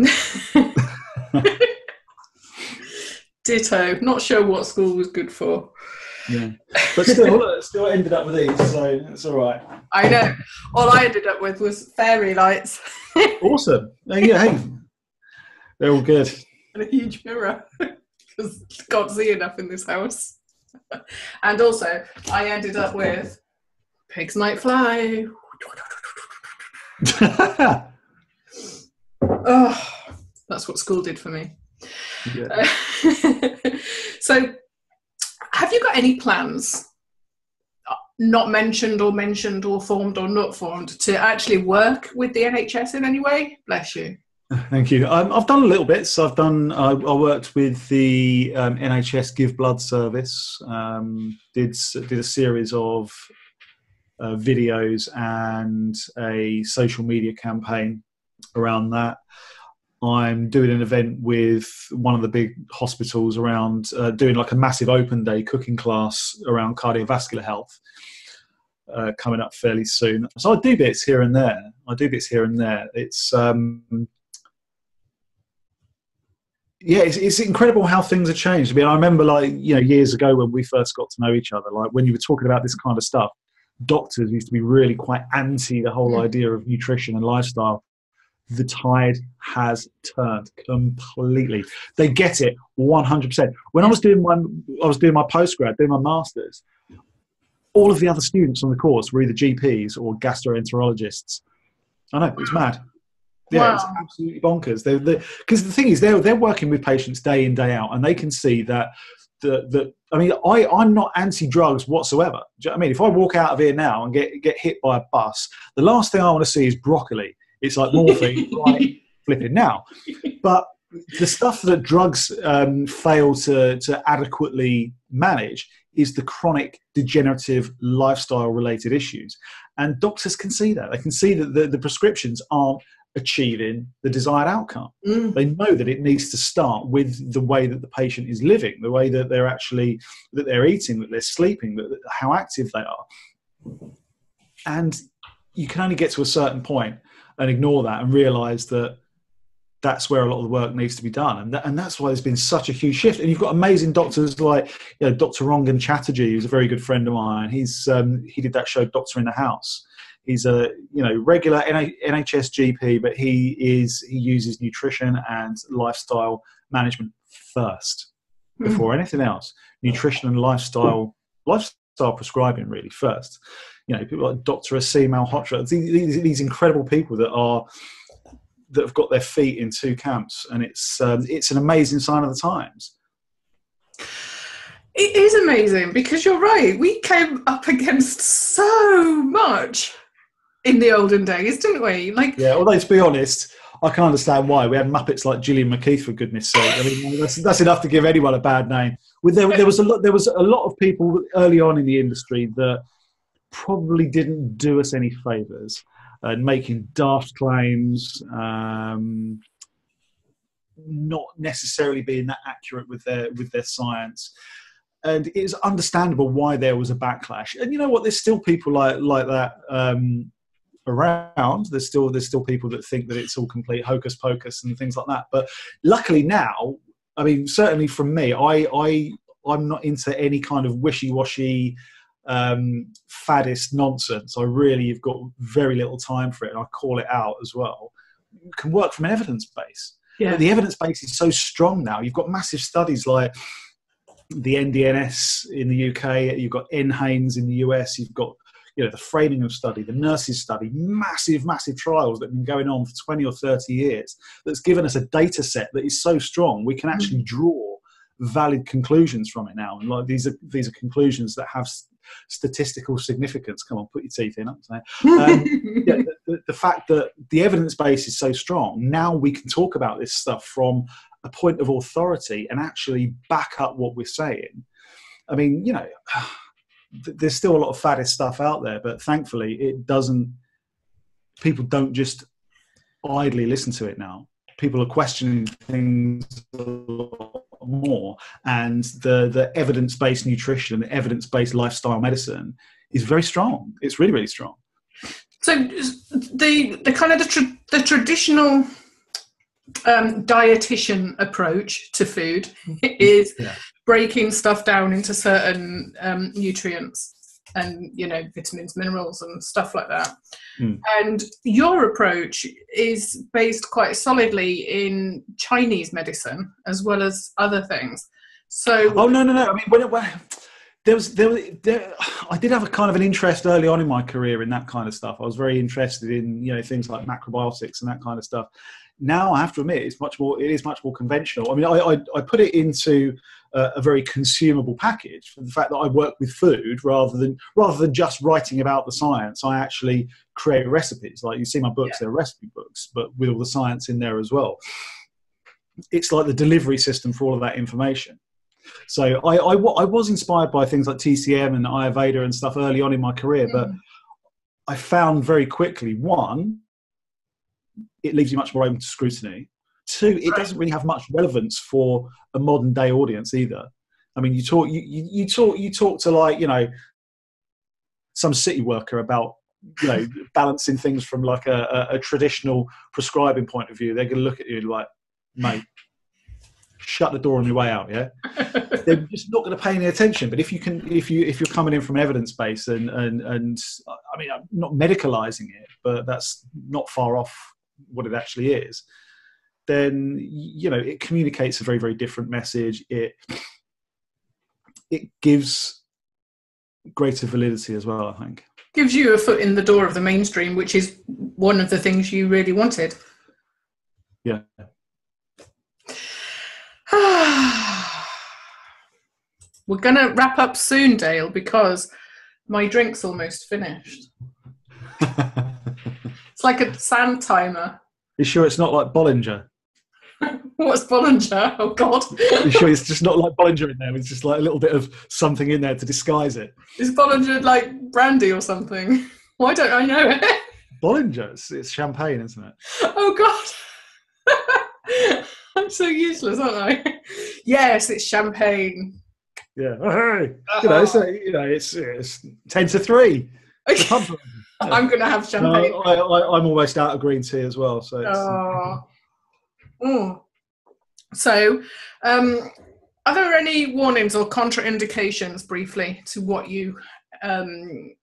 Ditto. Not sure what school was good for. Yeah, but still, look, still ended up with these, so it's all right. I know. All I ended up with was fairy lights. Awesome. Yeah, hey, they're all good. And a huge mirror, because can't see enough in this house. And also, I ended up with pigs might fly. Oh, that's what school did for me. Yeah. Uh, so, have you got any plans, not mentioned or mentioned or formed or not formed, to actually work with the N H S in any way? Bless you. Thank you. Um, I've done a little bit. So I've done. I, I worked with the um, N H S Give Blood Service. Um, did did a series of uh, videos and a social media campaign around that. I'm doing an event with one of the big hospitals around uh, doing like a massive open day cooking class around cardiovascular health uh, coming up fairly soon. So I do bits here and there. I do bits here and there. It's um, yeah, it's, it's incredible how things have changed. I mean, I remember like, you know, years ago when we first got to know each other, like when you were talking about this kind of stuff, doctors used to be really quite anti the whole idea of nutrition and lifestyle. The tide has turned completely. They get it one hundred percent. When I was doing my, I was doing my postgrad, doing my masters, all of the other students on the course were either G Ps or gastroenterologists. I know, it's mad. Yeah, wow. It's absolutely bonkers. They, because the thing is, they're they're working with patients day in, day out, and they can see that the the. I mean, I I'm not anti-drugs whatsoever. Do you know what I mean? If I walk out of here now and get get hit by a bus, the last thing I want to see is broccoli. It's like morphine, right, flipping now. But the stuff that drugs um, fail to, to adequately manage is the chronic degenerative lifestyle-related issues. And doctors can see that. They can see that the, the prescriptions aren't achieving the desired outcome. Mm. They know that it needs to start with the way that the patient is living, the way that they're actually, that they're eating, that they're sleeping, that, how active they are. And you can only get to a certain point and ignore that and realize that that's where a lot of the work needs to be done. And, that, and that's why there's been such a huge shift. And you've got amazing doctors like, you know, Doctor Rangan Chatterjee, who's a very good friend of mine. He's um, he did that show Doctor in the House. He's a you know regular N H S G P, but he is he uses nutrition and lifestyle management first before mm. anything else. Nutrition and lifestyle lifestyle prescribing really first. You know, people like Doctor Asim Malhotra, these, these, these incredible people that are that have got their feet in two camps, and it's um, it's an amazing sign of the times. It is amazing because you're right. We came up against so much in the olden days, didn't we? Like, yeah. Although to be honest, I can understand why. We had Muppets like Gillian McKeith, for goodness' sake. I mean, that's, that's enough to give anyone a bad name. With there, there was a lot. There was a lot of people early on in the industry that probably didn't do us any favours. And making daft claims, um, not necessarily being that accurate with their with their science, and it's understandable why there was a backlash. And you know what? There's still people like like that um, around. There's still there's still people that think that it's all complete hocus pocus and things like that. But luckily now, I mean, certainly from me, I I I'm not into any kind of wishy washy. Um, faddist nonsense. I really have got very little time for it, and I call it out as well. You can work from an evidence base. Yeah. But the evidence base is so strong now. You've got massive studies like the N D N S in the U K, you've got N Haynes in the U S, you've got you know the Framingham study, the nurses study, massive, massive trials that have been going on for twenty or thirty years. That's given us a data set that is so strong we can actually draw valid conclusions from it now. And like these are these are conclusions that have statistical significance. Come on, put your teeth in. I'm saying. Um, yeah, the, the fact that the evidence base is so strong, now we can talk about this stuff from a point of authority and actually back up what we're saying. I mean, you know, there's still a lot of faddist stuff out there, but thankfully it doesn't, people don't just idly listen to it now. People are questioning things a lot more, and the the evidence-based nutrition, the evidence-based lifestyle medicine is very strong. It's really, really strong. So the the kind of the, tra- the traditional um, dietitian approach to food is yeah. breaking stuff down into certain um, nutrients and, you know, vitamins, minerals and stuff like that. Mm. And your approach is based quite solidly in Chinese medicine as well as other things. So, oh no, no, no. I mean, when, it, when there was there, there, I did have a kind of an interest early on in my career in that kind of stuff. I was very interested in you know things like macrobiotics and that kind of stuff. Now I have to admit, it's much more. It is much more conventional. I mean, I I, I put it into a, a very consumable package for the fact that I work with food rather than rather than just writing about the science. I actually create recipes. Like you see my books, yeah. they're recipe books, but with all the science in there as well. It's like the delivery system for all of that information. So I, I, I was inspired by things like T C M and Ayurveda and stuff early on in my career, but mm. I found very quickly, one, it leaves you much more open to scrutiny. Two, it doesn't really have much relevance for a modern day audience either. I mean, you talk, you, you, you talk, you talk to like, you know, some city worker about, you know, balancing things from like a, a, a traditional prescribing point of view. They're going to look at you like, mate, shut the door on your way out. Yeah, they're just not going to pay any attention. But if you can, if you if you're coming in from evidence base and and and I mean, I'm not medicalizing it, but that's not far off what it actually is. Then you know it communicates a very very different message. It it gives greater validity as well. I think gives you a foot in the door of the mainstream, which is one of the things you really wanted. Yeah. We're going to wrap up soon, Dale, because my drink's almost finished. It's like a sand timer. You sure it's not like Bollinger? What's Bollinger? Oh, God. You sure it's just not like Bollinger in there? It's just like a little bit of something in there to disguise it. Is Bollinger like brandy or something? Why don't I know it? Bollinger, it's, it's champagne, isn't it? Oh, God. I'm so useless, aren't I? Yes, it's champagne. Yeah. Oh, hey. You know, so, you know, it's, it's ten to three. Okay. I'm going to have champagne. No, I, I, I'm almost out of green tea as well. So, it's, oh. Mm. So, um, are there any warnings or contraindications, briefly, to what you, um,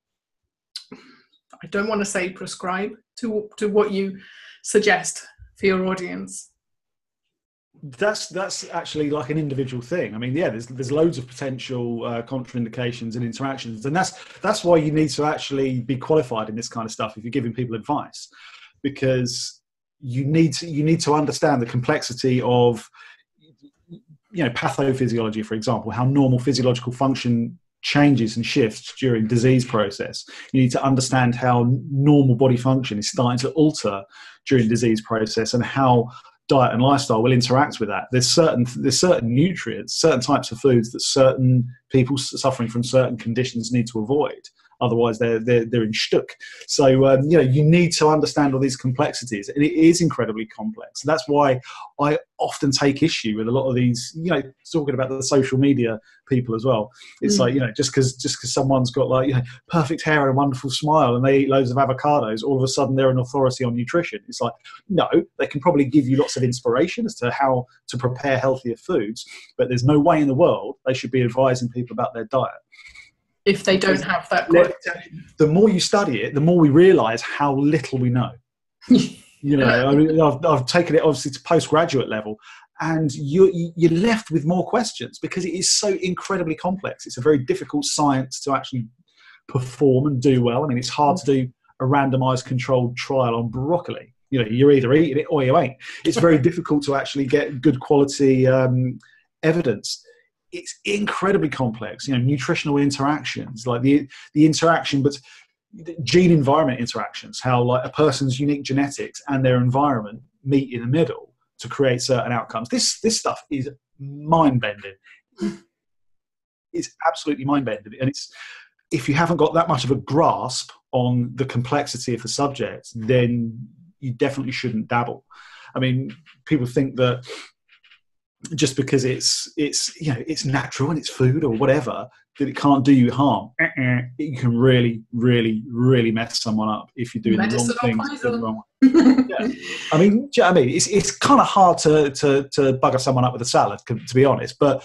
I don't want to say prescribe, to to what you suggest for your audience? That's that's actually like an individual thing. I mean, yeah, there's there's loads of potential uh, contraindications and interactions, and that's that's why you need to actually be qualified in this kind of stuff if you're giving people advice, because you need to you need to understand the complexity of, you know, pathophysiology, for example, how normal physiological function changes and shifts during disease process. You need to understand how normal body function is starting to alter during disease process, and how diet and lifestyle will interact with that. There's certain there's certain nutrients, certain types of foods that certain people suffering from certain conditions need to avoid. Otherwise, they're they're, they're in shtuck. So um, you know, you need to understand all these complexities, and it is incredibly complex. And that's why I often take issue with a lot of these. You know, talking about the social media people as well. It's mm. like, you know, just because just because someone's got, like, you know, perfect hair and a wonderful smile, and they eat loads of avocados, all of a sudden they're an authority on nutrition. It's like, no, they can probably give you lots of inspiration as to how to prepare healthier foods, but there's no way in the world they should be advising people about their diet. If they don't have that, the more you study it, the more we realise how little we know. You know, I mean, I've, I've taken it obviously to postgraduate level, and you're you're left with more questions because it is so incredibly complex. It's a very difficult science to actually perform and do well. I mean, it's hard to do a randomised controlled trial on broccoli. You know, you're either eating it or you ain't. It's very difficult to actually get good quality um, evidence. It's incredibly complex, you know, nutritional interactions, like the the interaction, but gene environment interactions, how like a person's unique genetics and their environment meet in the middle to create certain outcomes. This this stuff is mind bending. It's absolutely mind bending, and it's, if you haven't got that much of a grasp on the complexity of the subject, then you definitely shouldn't dabble. I mean, people think that just because it's it's you know it's natural and it's food or whatever, that it can't do you harm. Uh-uh. You can really, really, really mess someone up if you're doing Medicinal the wrong things. The wrong yeah. I mean, do you know what I mean? It's it's kind of hard to, to to bugger someone up with a salad, to be honest. But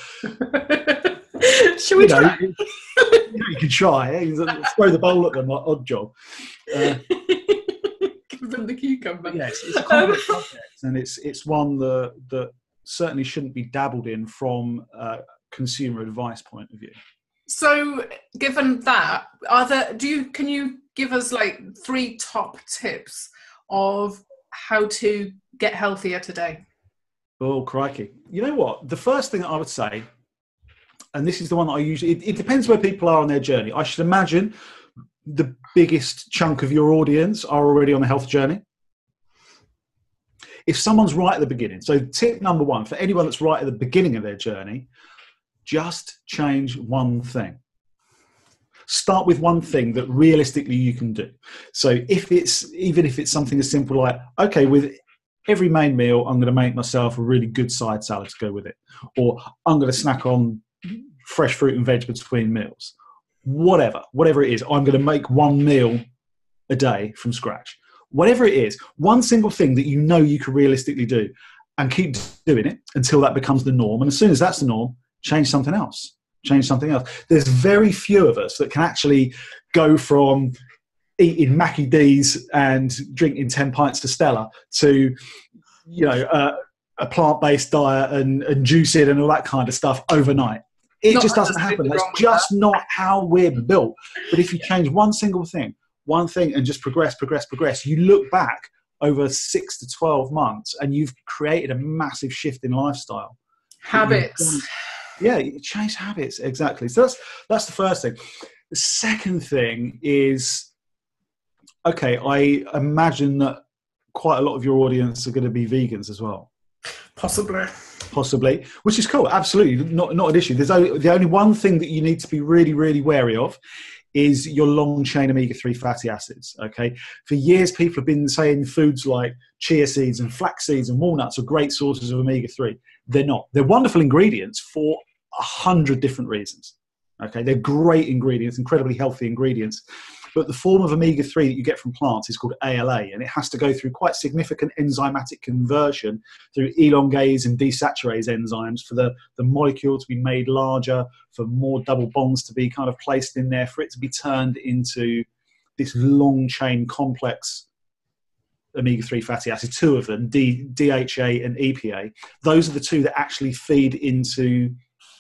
should we you know, try? you, you can try. Eh? Throw the bowl at them, like odd job. Uh, Give them the cucumber. Yes, it's a complex subject, and it's it's one that that certainly shouldn't be dabbled in from a consumer advice point of view. So, given that, are there, do you can you give us like three top tips of how to get healthier today? Oh, crikey! You know what? The first thing that I would say, and this is the one that I usually, it, it depends where people are on their journey. I should imagine the biggest chunk of your audience are already on the health journey. If someone's right at the beginning, so tip number one for anyone that's right at the beginning of their journey, just change one thing. Start with one thing that realistically you can do. So if it's, even if it's something as simple like, okay, with every main meal, I'm going to make myself a really good side salad to go with it. Or I'm going to snack on fresh fruit and veg between meals. Whatever, whatever it is, I'm going to make one meal a day from scratch. Whatever it is, one single thing that you know you can realistically do, and keep doing it until that becomes the norm. And as soon as that's the norm, change something else. Change something else. There's very few of us that can actually go from eating Mackie D's and drinking ten pints of Stella to, you know, uh, a plant-based diet and, and juicing and all that kind of stuff overnight. It not just doesn't happen. That's just that. Not how we're built. But if you change one single thing, one thing, and just progress, progress, progress, you look back over six to twelve months and you've created a massive shift in lifestyle. Habits. Yeah, you change habits, exactly. So that's that's the first thing. The second thing is, okay, I imagine that quite a lot of your audience are going to be vegans as well. Possibly. Possibly, which is cool. Absolutely, not not an issue. There's only, the only one thing that you need to be really, really wary of is your long chain omega three fatty acids. Okay, for years people have been saying foods like chia seeds and flax seeds and walnuts are great sources of omega three. They're not. They're wonderful ingredients for a hundred different reasons. Okay, they're great ingredients, incredibly healthy ingredients. But the form of omega three that you get from plants is called A L A, and it has to go through quite significant enzymatic conversion through elongase and desaturase enzymes for the, the molecule to be made larger, for more double bonds to be kind of placed in there, for it to be turned into this long chain complex omega three fatty acids, two of them, D, DHA and E P A. Those are the two that actually feed into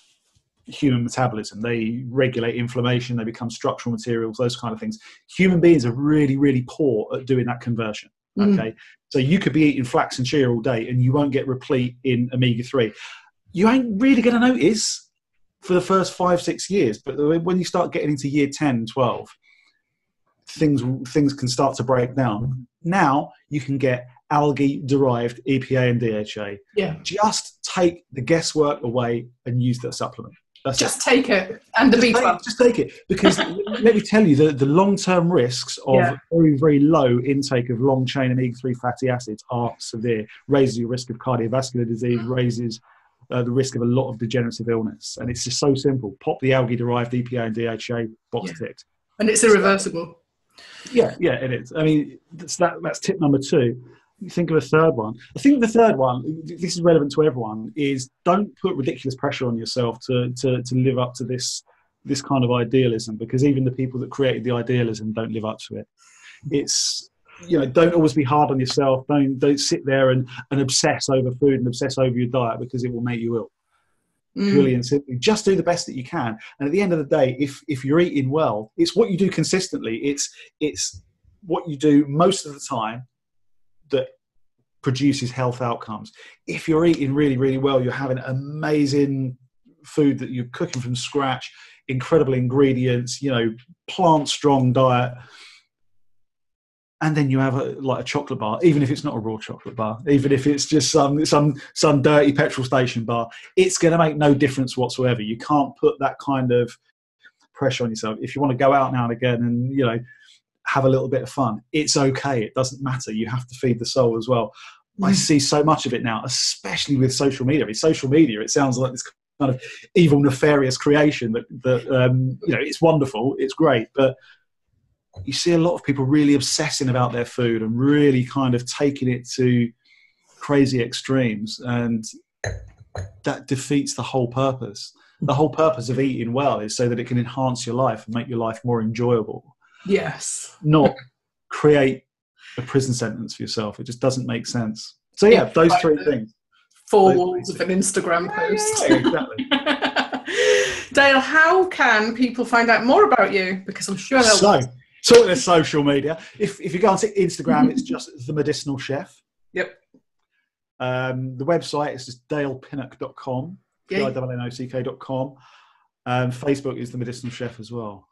human metabolism. They regulate inflammation, they become structural materials, those kind of things. Human beings are really, really poor at doing that conversion. Okay. Mm. So you could be eating flax and chia all day and you won't get replete in omega three. You ain't really going to notice for the first five, six years. But when you start getting into year ten, twelve, things, things can start to break down. Now you can get algae-derived E P A and D H A. Yeah. Just take the guesswork away and use that supplement. That's just it. Take it. And the B twelve. Just take it. Because let me tell you, the, the long-term risks of yeah. very, very low intake of long-chain omega three fatty acids are severe. Raises your risk of cardiovascular disease, raises uh, the risk of a lot of degenerative illness. And it's just so simple. Pop the algae-derived E P A and D H A, box yeah. ticked. And it's irreversible. Yeah, yeah, it is. I mean, that's, that, that's tip number two. Think of a third one. I think the third one, this is relevant to everyone, is don't put ridiculous pressure on yourself to, to, to live up to this, this kind of idealism, because even the people that created the idealism don't live up to it. It's, you know, don't always be hard on yourself. Don't, don't sit there and, and obsess over food and obsess over your diet, because it will make you ill. Mm. Purely and simply, just do the best that you can. And at the end of the day, if, if you're eating well, it's what you do consistently. It's, it's what you do most of the time that produces health outcomes. If you're eating really, really well, you're having amazing food that you're cooking from scratch, incredible ingredients, you know, plant strong diet. And then you have a, like a chocolate bar, even if it's not a raw chocolate bar, even if it's just some, some, some dirty petrol station bar, it's going to make no difference whatsoever. You can't put that kind of pressure on yourself. If you want to go out now and again and, you know, have a little bit of fun, it's okay. It doesn't matter. You have to feed the soul as well. Mm. I see so much of it now, especially with social media. With social media, it sounds like this kind of evil, nefarious creation that, that um, you know, it's wonderful, it's great, but you see a lot of people really obsessing about their food and really kind of taking it to crazy extremes, and that defeats the whole purpose. The whole purpose of eating well is so that it can enhance your life and make your life more enjoyable. Yes. Not create a prison sentence for yourself. It just doesn't make sense. So yeah, those like three things. Four those walls of an Instagram yeah, post. Yeah, exactly. Dale, how can people find out more about you? Because I'm sure they'll... So, so there's social media. If, if you go on to Instagram, it's just The Medicinal Chef. Yep. Um, the website is just dale pinnock dot com. D I N N O C K dot com. Um, Facebook is The Medicinal Chef as well.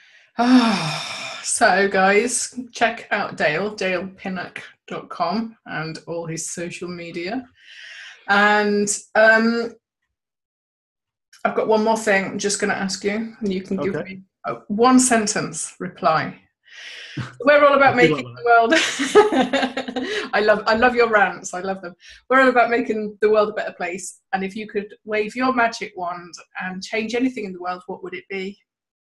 So guys, check out Dale, dale pinnock dot com, and all his social media. And um, I've got one more thing I'm just going to ask you, and you can give okay. me a one sentence reply. We're all about making the world. I love, I love your rants. I love them. We're all about making the world a better place. And if you could wave your magic wand and change anything in the world, what would it be?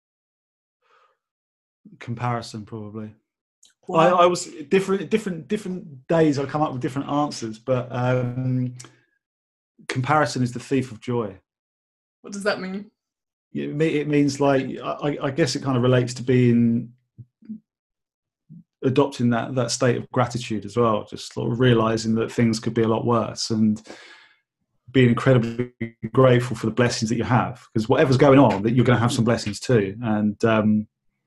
Comparison, probably. Wow. I, I was different, different, different days. I come up with different answers, but um, comparison is the thief of joy. What does that mean? It means, like, I, I guess it kind of relates to being adopting that that state of gratitude as well. Just sort of realizing that things could be a lot worse and being incredibly grateful for the blessings that you have, because whatever's going on, that you're going to have some blessings too. And um,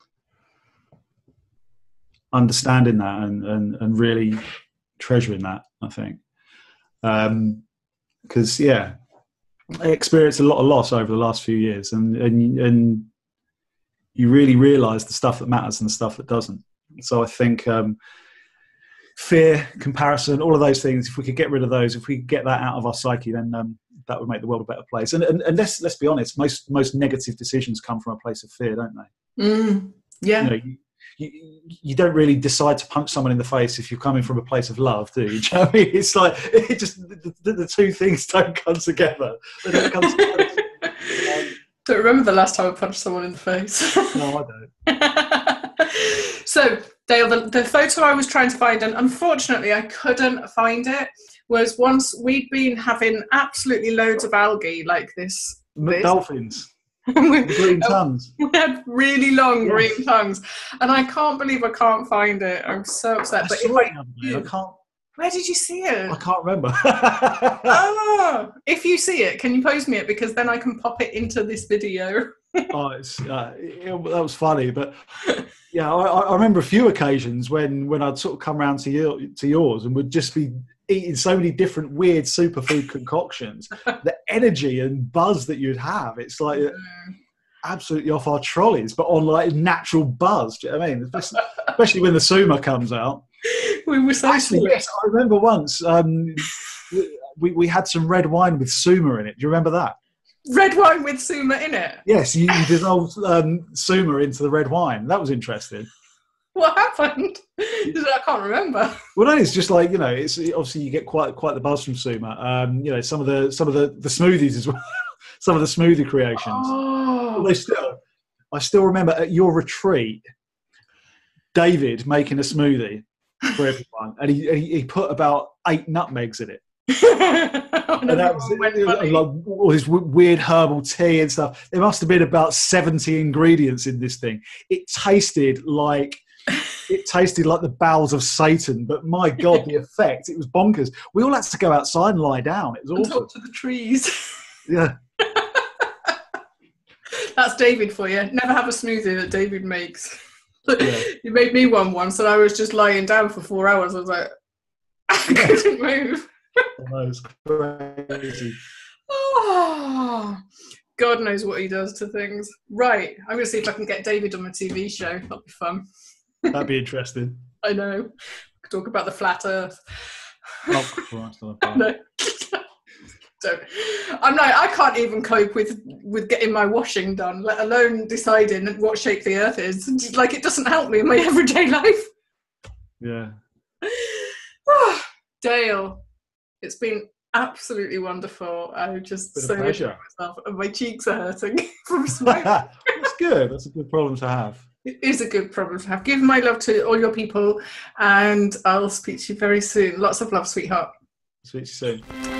understanding that and, and, and really treasuring that, I think. Because, um, yeah, I experienced a lot of loss over the last few years, and, and, and you really realise the stuff that matters and the stuff that doesn't. So I think um, fear, comparison, all of those things. If we could get rid of those, if we could get that out of our psyche, then um, that would make the world a better place. And, and, and let's let's be honest, most most negative decisions come from a place of fear, don't they? Mm, yeah. You know, you, you, you don't really decide to punch someone in the face if you're coming from a place of love, do you? Do you know what I mean? It's like it just the, the, the two things don't come together. They don't come together. Don't remember the last time I punched someone in the face. No, I don't. So, Dale, the, the photo I was trying to find, and unfortunately I couldn't find it, was once we'd been having absolutely loads of algae like this. this. Dolphins. we, green tongues. We had really long yes. green tongues. And I can't believe I can't find it. I'm so upset. I but if if I, I, I can't. Where did you see it? I can't remember. Oh, if you see it, can you post me it? Because then I can pop it into this video. Oh, it's, uh, it, that was funny. But yeah, I, I remember a few occasions when, when I'd sort of come around to, your, to yours and would just be eating so many different weird superfood concoctions. The energy and buzz that you'd have, it's like mm. absolutely off our trolleys, but on like natural buzz. Do you know what I mean? Especially, especially when the Suma comes out. We were so Actually, sweet. yes, I remember once um, we, we had some red wine with Suma in it. Do you remember that? Red wine with Suma in it? Yes, you, you dissolved um, Suma into the red wine. That was interesting. What happened? I can't remember. Well, no, it's just like, you know, it's obviously you get quite quite the buzz from Suma. Um, you know, some of the some of the, the smoothies as well. Some of the smoothie creations. Oh. Although still, I still remember at your retreat, David making a smoothie for everyone, and he, he he put about eight nutmegs in it. Oh, and that was it, like all this weird herbal tea and stuff. There must have been about seventy ingredients in this thing. It tasted like it tasted like the bowels of Satan, but my God, the effect, it was bonkers. We all had to go outside and lie down. It was awful. Talk to the trees. Yeah. That's David for you. Never have a smoothie that David makes. Yeah. He made me one once and I was just lying down for four hours. I was like, I couldn't move. That was crazy. Oh, God knows what he does to things. Right, I'm going to see if I can get David on my T V show. That'll be fun. That'd be interesting. I know. Could talk about the flat earth. Oh, Christ, I No. Don't. I'm like, I can't even cope with, with getting my washing done, let alone deciding what shape the earth is. Just, like, it doesn't help me in my everyday life. Yeah. Dale, it's been absolutely wonderful. I'm just so pleasure. myself, and my cheeks are hurting from smoking. That's good. That's a good problem to have. It is a good problem to have. Give my love to all your people, and I'll speak to you very soon. Lots of love, sweetheart. Speak to you soon.